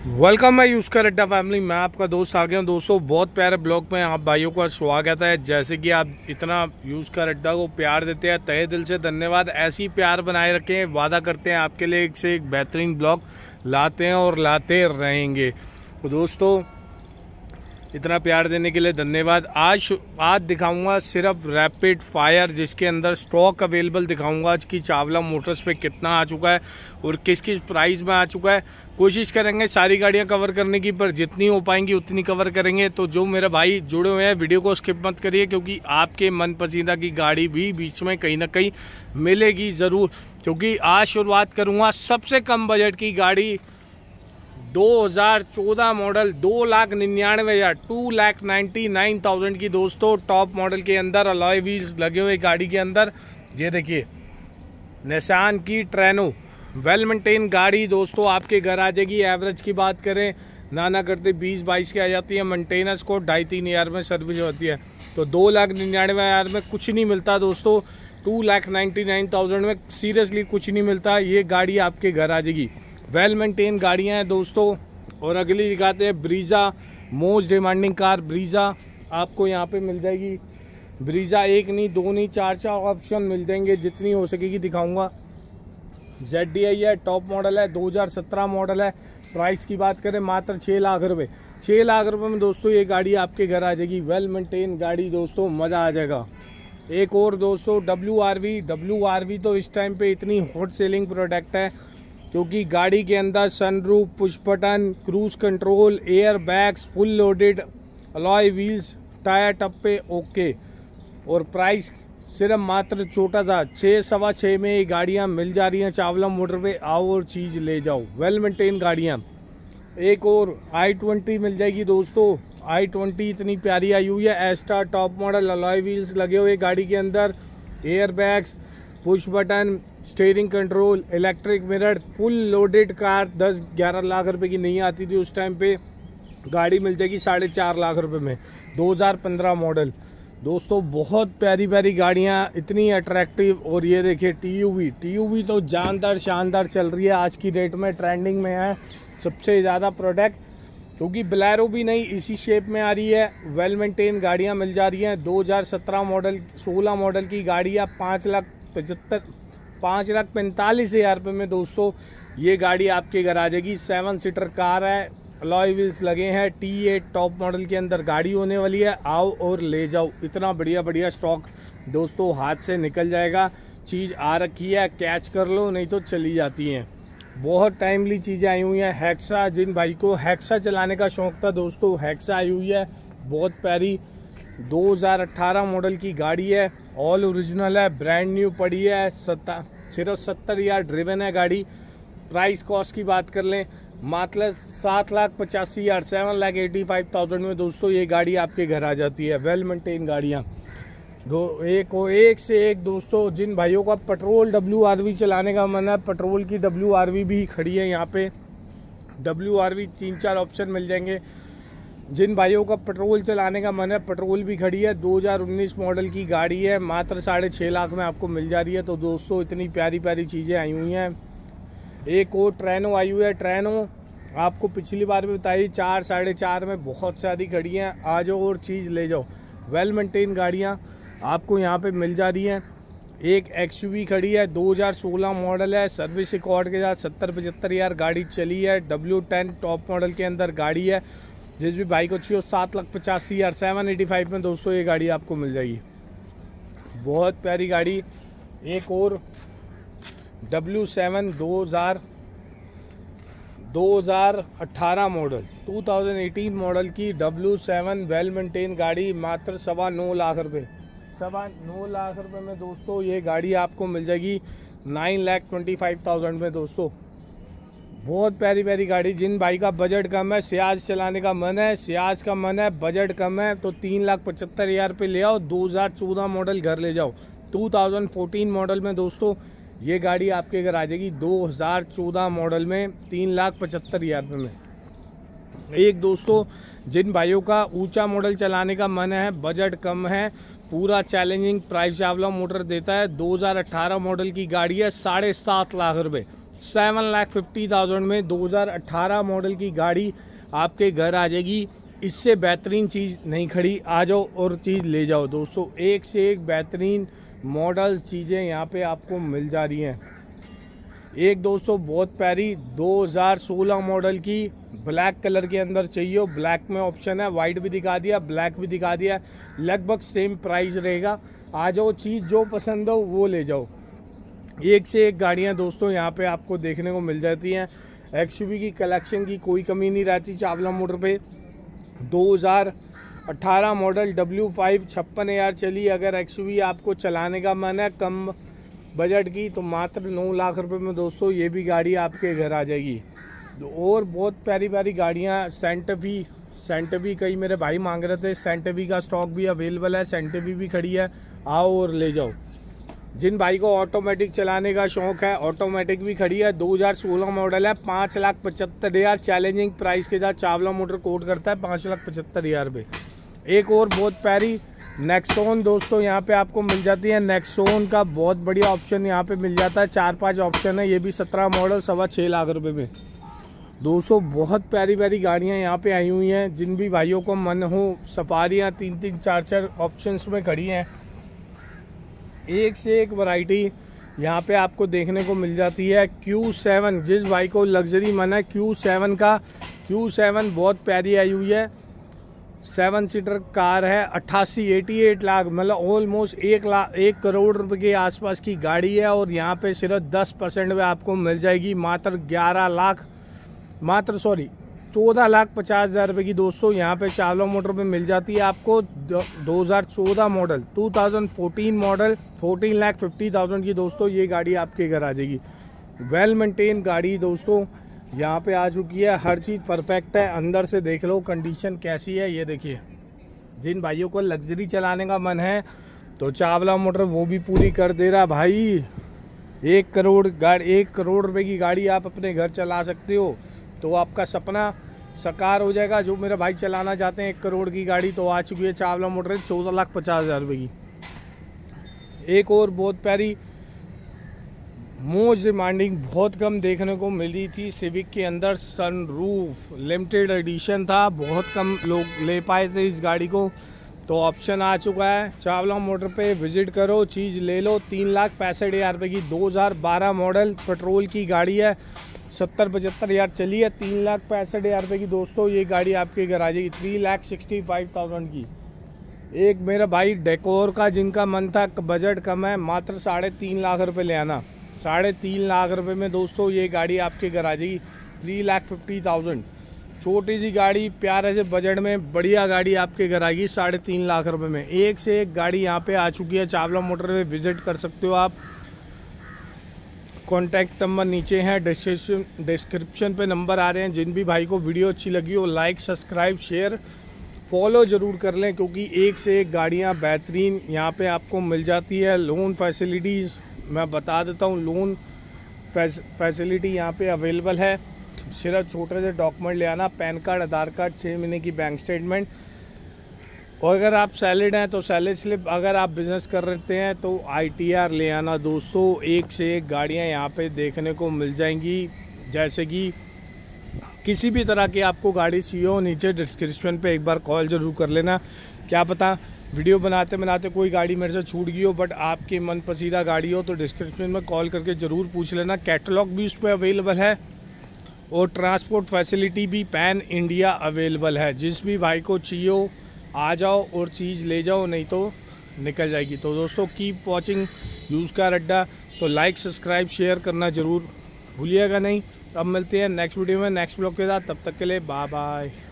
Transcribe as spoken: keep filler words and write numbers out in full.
Welcome मैं यूज़कर अड्डा family. मैं आपका दोस्त आ गया हूँ दोस्तों, बहुत प्यारे ब्लॉग में आप भाइयों का स्वागत है। जैसे कि आप इतना यूज़कर अड्डा को प्यार देते हैं, तहे दिल से धन्यवाद। ऐसे ही प्यार बनाए रखें, वादा करते हैं आपके लिए एक से एक बेहतरीन ब्लॉग लाते हैं और लाते रहेंगे। तो दोस्तों इतना प्यार देने के लिए धन्यवाद। आज आज दिखाऊंगा सिर्फ रैपिड फायर, जिसके अंदर स्टॉक अवेलेबल दिखाऊंगा आज की चावला मोटर्स पे कितना आ चुका है और किस किस प्राइस में आ चुका है। कोशिश करेंगे सारी गाड़ियां कवर करने की, पर जितनी हो पाएंगी उतनी कवर करेंगे। तो जो मेरे भाई जुड़े हुए हैं वीडियो को स्किप मत करिए, क्योंकि आपके मन पसंदीदा की गाड़ी भी बीच में कहीं ना कहीं मिलेगी ज़रूर। क्योंकि आज शुरुआत करूँगा सबसे कम बजट की गाड़ी, दो हज़ार चौदह मॉडल, दो लाख निन्यानवे हज़ार two lakh ninety nine thousand की दोस्तों, टॉप मॉडल के अंदर अलॉय व्हील्स लगे हुए गाड़ी के अंदर। ये देखिए निसान की ट्रेनो, वेल मेंटेन गाड़ी दोस्तों आपके घर आ जाएगी। एवरेज की बात करें ना ना करते बीस बाईस की आ जाती है, मेंटेनेंस को ढाई तीन हज़ार में सर्विस होती है। तो दो लाख निन्यानवे हज़ार में कुछ नहीं मिलता दोस्तों, two lakh ninety nine thousand में सीरियसली कुछ नहीं मिलता। ये गाड़ी आपके घर आ जाएगी। वेल मेंटेन गाड़ियां हैं दोस्तों। और अगली दिखाते हैं Brezza, most demanding car Brezza आपको यहाँ पे मिल जाएगी। ब्रीजा एक नहीं दो नहीं चार चार ऑप्शन मिल जाएंगे, जितनी हो सकेगी दिखाऊंगा। जेड डी आई है, टॉप मॉडल है, दो हज़ार सत्रह मॉडल है। प्राइस की बात करें मात्र छः लाख रुपए छः लाख रुपए में दोस्तों ये गाड़ी आपके घर आ जाएगी। वेल मेंटेन गाड़ी दोस्तों, मज़ा आ जाएगा। एक और दोस्तों W R V W R V तो इस टाइम पे इतनी हॉट सेलिंग प्रोडक्ट है, क्योंकि गाड़ी के अंदर sunroof, push button, cruise control, air bags, full loaded, alloy wheels, tyre टप्पे ओके। और प्राइस सिर्फ मात्र छोटा सा छः सवा छः में ये गाड़ियाँ मिल जा रही हैं चावला मोटर पे। आओ और चीज़ ले जाओ, वेल मेंटेन गाड़ियाँ। एक और आई ट्वेंटी मिल जाएगी दोस्तों। आई ट्वेंटी इतनी प्यारी आई हुई है, Asta top model, alloy wheels लगे हुए गाड़ी के अंदर, air bags, push button, steering control, electric mirror, full loaded car. दस ग्यारह लाख रुपए की नहीं आती थी उस टाइम पे, गाड़ी मिल जाएगी साढ़े चार लाख रुपए में। दो हज़ार पंद्रह मॉडल दोस्तों, बहुत प्यारी प्यारी गाड़ियाँ, इतनी अट्रैक्टिव। और ये देखिए T U V T U V तो जानदार शानदार चल रही है आज की डेट में, ट्रेंडिंग में है सबसे ज़्यादा प्रोडक्ट, क्योंकि ब्लैरो भी नहीं इसी शेप में आ रही है। वेल मेंटेन गाड़ियाँ मिल जा रही हैं। दो हज़ार सत्रह मॉडल सोलह मॉडल की गाड़ियाँ पाँच लाख पचहत्तर पाँच लाख पैंतालीस हज़ार रुपये में दोस्तों ये गाड़ी आपके घर आ जाएगी। सेवन सीटर कार है, अलॉय व्हील्स लगे हैं, टी एट टॉप मॉडल के अंदर गाड़ी होने वाली है। आओ और ले जाओ, इतना बढ़िया बढ़िया स्टॉक दोस्तों हाथ से निकल जाएगा। चीज़ आ रखी है, कैच कर लो, नहीं तो चली जाती हैं। बहुत टाइमली चीज़ें आई हुई हैं। हेक्सा, जिन भाई को हेक्सा चलाने का शौक था दोस्तों, हेक्सा आई हुई है बहुत प्यारी। दो हज़ार अठारह मॉडल की गाड़ी है, ऑल ओरिजिनल है, ब्रांड न्यू पड़ी है, सत्ता सिर्फ सत्तर हज़ार ड्रिवन है गाड़ी। प्राइस कॉस्ट की बात कर लें मात्र सात लाख पचासी हज़ार seven lakh eighty five thousand में दोस्तों ये गाड़ी आपके घर आ जाती है। वेल मेंटेन गाड़ियाँ दो एक हो एक से एक दोस्तों। जिन भाइयों का पेट्रोल डब्ल्यू आर वी चलाने का मन है, पेट्रोल की डब्ल्यू आर वी भी खड़ी है यहाँ पे। डब्ल्यू आर वी तीन चार ऑप्शन मिल जाएंगे। जिन भाइयों का पेट्रोल चलाने का मन है, पेट्रोल भी खड़ी है। दो हज़ार उन्नीस मॉडल की गाड़ी है, मात्र साढ़े छः लाख में आपको मिल जा रही है। तो दोस्तों इतनी प्यारी प्यारी चीज़ें आई हुई हैं। एक और ट्रेनो आई हुई है। ट्रेनो आपको पिछली बार भी बताई, चार साढ़े चार में बहुत सारी खड़ी हैं। आ जाओ और चीज़ ले जाओ। वेल मेंटेन गाड़ियाँ आपको यहाँ पे मिल जा रही हैं। एक एक्स यू वी खड़ी है, दो हज़ार सोलह मॉडल है, सर्विस रिकॉर्ड के साथ सत्तर पचहत्तर हज़ार गाड़ी चली है। डब्ल्यू टेन टॉप मॉडल के अंदर गाड़ी है। जिस भी बाइक अच्छी हो सात लाख पचासी हज़ार सेवन एटी फाइव में दोस्तों ये गाड़ी आपको मिल जाएगी। बहुत प्यारी गाड़ी। एक और डब्ल्यू सेवन दो हज़ार दो हज़ार अठारह मॉडल, दो हज़ार अठारह मॉडल की डब्ल्यू सेवन वेल मेंटेन गाड़ी, मात्र सवा नौ लाख रुपए सवा नौ लाख रुपए में दोस्तों ये गाड़ी आपको मिल जाएगी। Nine lakh twenty five thousand में दोस्तों। बहुत प्यारी प्यारी गाड़ी। जिन भाई का बजट कम है, सियाज चलाने का मन है, सियाज का मन है, बजट कम है, तो तीन लाख पचहत्तर हज़ार रुपये ले आओ। दो हज़ार चौदह मॉडल घर ले जाओ। दो हज़ार चौदह मॉडल में दोस्तों ये गाड़ी आपके घर आ जाएगी। दो हज़ार चौदह मॉडल में तीन लाख पचहत्तर हज़ार रुपये में। एक दोस्तों जिन भाइयों का ऊंचा मॉडल चलाने का मन है, बजट कम है, पूरा चैलेंजिंग प्राइस चावला मोटर देता है। दो हज़ार अठारह मॉडल की गाड़ी है, साढ़े सात लाख रुपए सेवन लाख फिफ्टी थाउजेंड में दो हज़ार अठारह मॉडल की गाड़ी आपके घर आ जाएगी। इससे बेहतरीन चीज़ नहीं खड़ी, आ जाओ और चीज़ ले जाओ दोस्तों। एक से एक बेहतरीन मॉडल चीज़ें यहाँ पे आपको मिल जा रही हैं। एक दोस्तों बहुत प्यारी दो हज़ार सोलह मॉडल की ब्लैक कलर के अंदर चाहिए, ब्लैक में ऑप्शन है, वाइट भी दिखा दिया, ब्लैक भी दिखा दिया, लगभग सेम प्राइस रहेगा। आ जाओ, चीज़ जो पसंद हो वो ले जाओ। एक से एक गाड़ियाँ दोस्तों यहाँ पे आपको देखने को मिल जाती हैं। एक्सयूवी की कलेक्शन की कोई कमी नहीं रहती चावला मोटर पे। दो हज़ार अठारह मॉडल डब्ल्यू फाइव छप्पन हज़ार चली। अगर एक्सयूवी आपको चलाने का मन है कम बजट की, तो मात्र नौ लाख रुपए में दोस्तों ये भी गाड़ी आपके घर आ जाएगी। और बहुत प्यारी प्यारी गाड़ियाँ, सेंटवी सेंटवी कई मेरे भाई मांग रहे थे, सेंटवी का स्टॉक भी अवेलेबल है, सेंटवी भी खड़ी है, आओ और ले जाओ। जिन भाई को ऑटोमेटिक चलाने का शौक है, ऑटोमेटिक भी खड़ी है। दो हज़ार सोलह मॉडल है, पाँच लाख पचहत्तर हज़ार चैलेंजिंग प्राइस के साथ चावला मोटर कोट करता है पाँच लाख पचहत्तर हज़ार रुपये। एक और बहुत प्यारी नेक्सॉन दोस्तों यहाँ पे आपको मिल जाती है। नेक्सॉन का बहुत बढ़िया ऑप्शन यहाँ पे मिल जाता है, चार पांच ऑप्शन है। ये भी सत्रह मॉडल सवा छः लाख रुपए में दोस्तों। बहुत प्यारी प्यारी गाड़ियाँ यहाँ पे आई हुई हैं। जिन भी भाइयों को मन हो, सफारियाँ तीन तीन चार चार ऑप्शंस में खड़ी हैं। एक से एक वैरायटी यहाँ पे आपको देखने को मिल जाती है। क्यू सेवन, जिस भाई को लग्जरी मन है, क्यू सेवन का क्यू सेवन बहुत प्यारी आई हुई है। सेवन सीटर कार है, अट्ठासी एटी एट लाख मतलब ऑलमोस्ट एक लाख एक करोड़ रुपए के आसपास की गाड़ी है। और यहाँ पे सिर्फ दस परसेंट में आपको मिल जाएगी, मात्र ग्यारह लाख मात्र सॉरी चौदह लाख पचास हज़ार रुपये की दोस्तों यहाँ पे चावला मोटर पे मिल जाती है आपको। दो हज़ार चौदह मॉडल दो हज़ार चौदह model fourteen lakh fifty thousand की दोस्तों ये गाड़ी आपके घर आ जाएगी। वेल मेंटेन गाड़ी दोस्तों यहाँ पे आ चुकी है, हर चीज़ परफेक्ट है। अंदर से देख लो कंडीशन कैसी है, ये देखिए। जिन भाइयों को लग्जरी चलाने का मन है तो चावला मोटर वो भी पूरी कर दे रहा भाई। एक करोड़ गाड़ी एक करोड़ रुपए की गाड़ी आप अपने घर चला सकते हो, तो आपका सपना साकार हो जाएगा। जो मेरे भाई चलाना चाहते हैं एक करोड़ की गाड़ी, तो आ चुकी है चावला मोटर चौदह लाख पचास हज़ार रुपये की। एक और बहुत प्यारी मोस्ट डिमांडिंग बहुत कम देखने को मिली थी, सिविक के अंदर सनरूफ लिमिटेड एडिशन था, बहुत कम लोग ले पाए थे इस गाड़ी को। तो ऑप्शन आ चुका है, चावला मोटर पे विजिट करो, चीज़ ले लो। तीन लाख पैंसठ हज़ार रुपये की दो हज़ार बारह मॉडल पेट्रोल की गाड़ी है, सत्तर पचहत्तर हज़ार चली है। तीन लाख पैंसठ हज़ार रुपये की दोस्तों ये गाड़ी आपके घर आ जाएगी, three lakh sixty five thousand की। एक मेरा भाई डेकोर का जिनका मन था, बजट कम है, मात्र साढ़े तीन लाख रुपए ले आना। साढ़े तीन लाख रुपए में दोस्तों ये गाड़ी आपके घर आ जाएगी, थ्री लाख फिफ्टी थाउजेंड। छोटी सी गाड़ी प्यारे से बजट में बढ़िया गाड़ी आपके घर आएगी साढ़े तीन लाख रुपए में। एक से एक गाड़ी यहाँ पे आ चुकी है, चावला मोटर पे विजिट कर सकते हो आप। कॉन्टैक्ट नंबर नीचे हैं, डिस्क्रिप्शन डिस्क्रिप्शन पे नंबर आ रहे हैं। जिन भी भाई को वीडियो अच्छी लगी हो, लाइक सब्सक्राइब शेयर फॉलो ज़रूर कर लें, क्योंकि एक से एक गाड़ियाँ बेहतरीन यहाँ पे आपको मिल जाती है। लोन फैसिलिटीज़ मैं बता देता हूँ, लोन फैसिलिटी यहाँ पे अवेलेबल है। सिर्फ छोटे से डॉक्यूमेंट ले आना, पैन कार्ड, आधार कार्ड, छः महीने की बैंक स्टेटमेंट। और अगर आप सैलरीड हैं तो सैलरी स्लिप, अगर आप बिज़नेस कर रहे हैं तो आईटीआर ले आना दोस्तों। एक से एक गाड़ियाँ यहाँ पे देखने को मिल जाएंगी। जैसे कि किसी भी तरह की आपको गाड़ी चाहिए हो, नीचे डिस्क्रिप्शन पे एक बार कॉल ज़रूर कर लेना। क्या पता वीडियो बनाते बनाते कोई गाड़ी मेरे से छूट गई हो, बट आपकी मन पसंदीदा गाड़ी हो तो डिस्क्रिप्शन में कॉल करके ज़रूर पूछ लेना। कैटलॉग भी उस पर अवेलेबल है और ट्रांसपोर्ट फैसिलिटी भी पैन इंडिया अवेलेबल है। जिस भी भाई को चाहिए हो आ जाओ और चीज़ ले जाओ, नहीं तो निकल जाएगी। तो दोस्तों कीप वॉचिंग यूज़ कार अड्डा। तो लाइक सब्सक्राइब शेयर करना ज़रूर भूलिएगा नहीं। अब मिलते हैं नेक्स्ट वीडियो में नेक्स्ट ब्लॉग के साथ, तब तक के लिए बाय बाय।